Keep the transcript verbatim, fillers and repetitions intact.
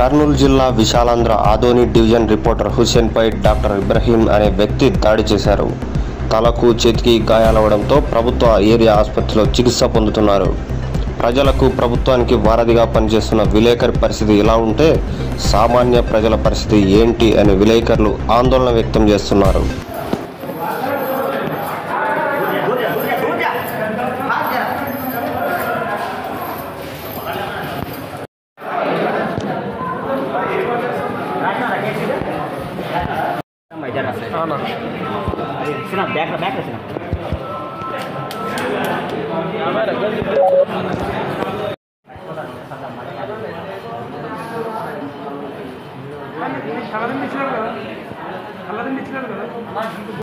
కర్నూలు జిల్లా Visalaandhra Adoni division reporter హుస్సేన్పై doctor Ibrahim అనే వ్యక్తి దాడి చేశారు. తలకు చేతికి గాయాలవడంతో ప్రభుత్వ ఏరియా ఆసుపత్రిలో చికిత్స పొందుతున్నారు. ప్రజలకు ప్రభుత్వానికి వారధిగా పనిచేస్తున్న విలేకరి పరిస్థితి ఇలా ఉంటే సామాన్య ప్రజల పరిస్థితి ఏంటి అని విలేకరులు ఆందోళన వ్యక్తం చేస్తున్నారు. बैक बैक सारा दिन